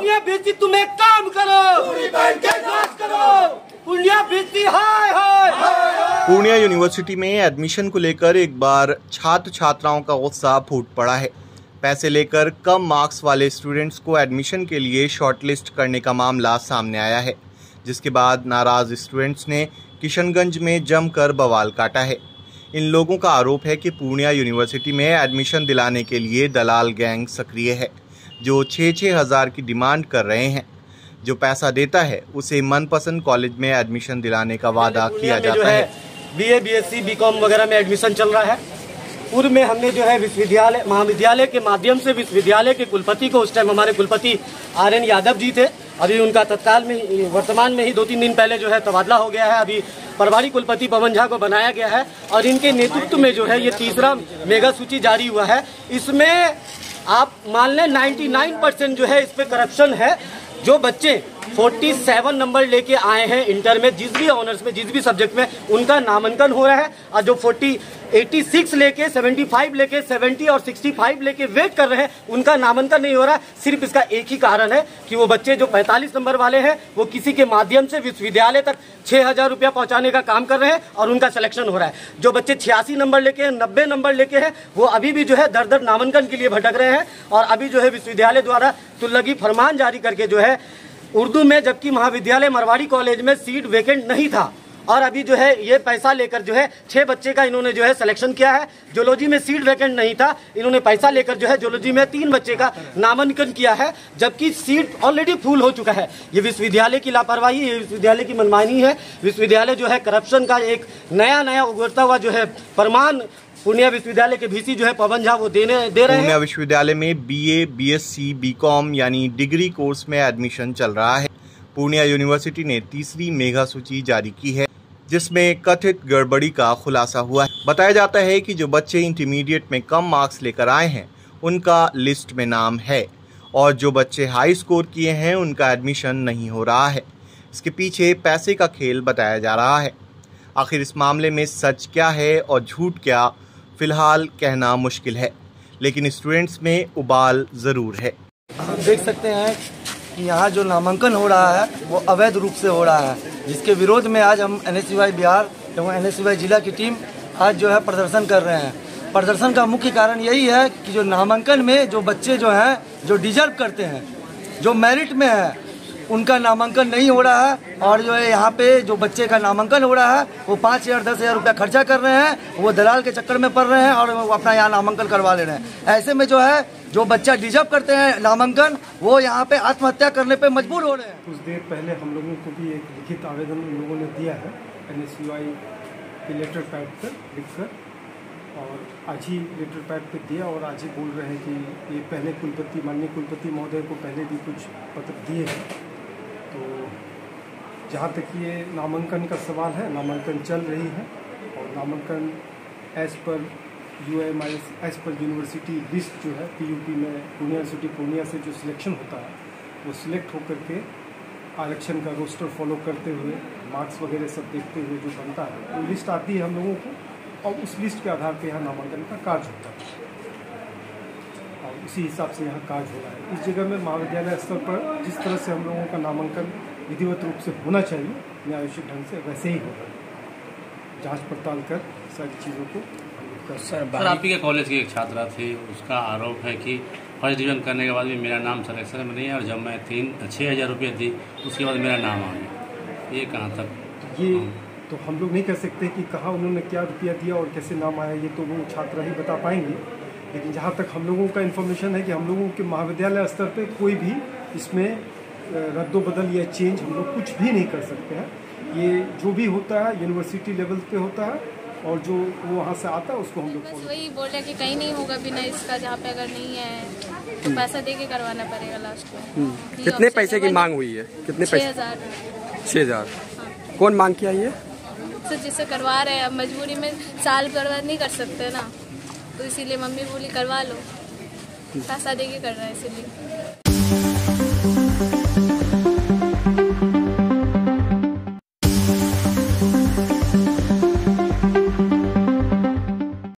पूर्णिया भेजती, तुम एक काम करो, पूरी बहन के नाश करो, पूर्णिया भेजती हाय हाय। पूर्णिया यूनिवर्सिटी में एडमिशन को लेकर एक बार छात्र छात्राओं का गुस्सा फूट पड़ा है। पैसे लेकर कम मार्क्स वाले स्टूडेंट्स को एडमिशन के लिए शॉर्टलिस्ट करने का मामला सामने आया है, जिसके बाद नाराज स्टूडेंट्स ने किशनगंज में जमकर बवाल काटा है। इन लोगों का आरोप है कि पूर्णिया यूनिवर्सिटी में एडमिशन दिलाने के लिए दलाल गैंग सक्रिय है, जो 6-6 हज़ार की डिमांड कर रहे हैं। जो पैसा देता है उसे मनपसंद कॉलेज में एडमिशन दिलाने का वादा किया जाता है। BA, BSc, BCom वगैरह में एडमिशन चल रहा है। पूर्व में हमने जो है विश्वविद्यालय महाविद्यालय के माध्यम से विश्वविद्यालय के कुलपति को, उस टाइम हमारे कुलपति RN यादव जी थे, अभी उनका तत्काल में वर्तमान में ही 2-3 दिन पहले जो है तबादला हो गया है। अभी प्रभारी कुलपति पवन झा को बनाया गया है और इनके नेतृत्व में जो है ये तीसरा मेगा सूची जारी हुआ है। इसमें आप मान लें 99% जो है इस पे करप्शन है। जो बच्चे 47 नंबर लेके आए हैं इंटर में, जिस भी ऑनर्स में, जिस भी सब्जेक्ट में, उनका नामांकन हो रहा है। और जो 86 लेके, 75 लेके, 70 और 65 लेके वेट कर रहे हैं, उनका नामांकन नहीं हो रहा है। सिर्फ इसका एक ही कारण है कि वो बच्चे जो 45 नंबर वाले हैं वो किसी के माध्यम से विश्वविद्यालय तक 6,000 रुपया पहुंचाने का काम कर रहे हैं और उनका सिलेक्शन हो रहा है। जो बच्चे 86 नंबर लेके हैं, 90 नंबर लेके हैं, वो अभी भी जो है दर नामांकन के लिए भटक रहे हैं। और अभी जो है विश्वविद्यालय द्वारा तुल्लगी फरमान जारी करके जो है उर्दू में, जबकि महाविद्यालय मरवाड़ी कॉलेज में सीट वेकेंट नहीं था, और अभी जो है ये पैसा लेकर जो है 6 बच्चे का इन्होंने जो है सिलेक्शन किया है। जोलॉजी में सीट वैकेंट नहीं था, इन्होंने पैसा लेकर जो है जोलॉजी में 3 बच्चे का नामांकन किया है, जबकि सीट ऑलरेडी फुल हो चुका है। ये विश्वविद्यालय की लापरवाही, ये विश्वविद्यालय की मनमानी है। विश्वविद्यालय जो है करप्शन का एक नया उभरता हुआ जो है प्रमाण पूर्णिया विश्वविद्यालय के VC जो है पवन झा वो दे रहे हैं। पूर्णिया विश्वविद्यालय में BA, BSc, BCom यानी डिग्री कोर्स में एडमिशन चल रहा है। पूर्णिया यूनिवर्सिटी ने तीसरी मेगा सूची जारी की है, जिसमें कथित गड़बड़ी का खुलासा हुआ है। बताया जाता है कि जो बच्चे इंटरमीडिएट में कम मार्क्स लेकर आए हैं उनका लिस्ट में नाम है, और जो बच्चे हाई स्कोर किए हैं उनका एडमिशन नहीं हो रहा है। इसके पीछे पैसे का खेल बताया जा रहा है। आखिर इस मामले में सच क्या है और झूठ क्या, फिलहाल कहना मुश्किल है, लेकिन स्टूडेंट्स में उबाल ज़रूर है। हम देख सकते हैं कि यहाँ जो नामांकन हो रहा है वो अवैध रूप से हो रहा है, जिसके विरोध में आज हम NSCY बिहार एवं NSCY जिला की टीम आज जो है प्रदर्शन कर रहे हैं। प्रदर्शन का मुख्य कारण यही है कि जो नामांकन में जो बच्चे जो हैं, जो डिजर्व करते हैं, जो मेरिट में है, उनका नामांकन नहीं हो रहा है। और जो है यहाँ पे जो बच्चे का नामांकन हो रहा है वो 5,000-10,000 रुपया खर्चा कर रहे हैं, वो दलाल के चक्कर में पड़ रहे हैं और वो अपना यहाँ नामांकन करवा ले रहे हैं। ऐसे में जो है जो बच्चा डिजर्व करते हैं नामांकन, वो यहाँ पे आत्महत्या करने पे मजबूर हो रहे हैं। कुछ देर पहले हम लोगों को भी एक लिखित आवेदन उन लोगों ने दिया है NSCY के लेटर पैड पर लिखकर, और आज ही लेटर पैड पे दिया और आज ही बोल रहे हैं कि ये पहले कुलपति, माननीय कुलपति महोदय को पहले भी कुछ पत्र दिए हैं। तो जहाँ तक ये नामांकन का सवाल है, नामांकन चल रही है और नामांकन एज पर UIMIS, एज पर यूनिवर्सिटी लिस्ट जो है PUP में पूर्णिया यूनिवर्सिटी पूर्णिया से जो सिलेक्शन होता है वो सिलेक्ट होकर के आरक्षण का रोस्टर फॉलो करते हुए, मार्क्स वगैरह सब देखते हुए जो बनता है वो लिस्ट आती है हम लोगों को, और उस लिस्ट के आधार पर यहाँ नामांकन का कार्य होता है और उसी हिसाब से यहाँ कार्य हो रहा है। इस जगह में महाविद्यालय स्तर पर जिस तरह से हम लोगों का नामांकन विधिवत रूप से होना चाहिए, न्यायोचित ढंग से, वैसे ही होगा। जांच पड़ताल कर सारी चीज़ों को सर, आप ही के कॉलेज की एक छात्रा थी, उसका आरोप है कि फर्स्ट डिवीजन करने के बाद भी मेरा नाम सिलेक्शन में नहीं है, और जब मैं 6,000 रुपये दी उसके बाद मेरा नाम आ गया। ये कहाँ तक? ये तो हम लोग नहीं कह सकते कि कहाँ उन्होंने क्या रुपया दिया और कैसे नाम आया, ये तो वो छात्रा ही बता पाएंगे। लेकिन जहाँ तक हम लोगों का इन्फॉर्मेशन है कि हम लोगों के महाविद्यालय स्तर पे कोई भी इसमें रद्दोबदल या चेंज हम लोग कुछ भी नहीं कर सकते हैं। ये जो भी होता है यूनिवर्सिटी लेवल पे होता है, और जो वो वहाँ से आता है उसको हम लोग बस वही बोल रहे कि कहीं नहीं होगा बिना इसका, जहाँ पे अगर नहीं है तो पैसा दे के करवाना पड़ेगा लास्ट में। कितने पैसे की मांग हुई है? कितने पैसे? 6,000। कौन मांग किया ये? तो जिससे करवा रहे हैं, अब मजबूरी में साल बर्बाद नहीं कर सकते ना, तो इसीलिए मम्मी बोली करवा लो, पैसा दे के कर रहा है इसीलिए।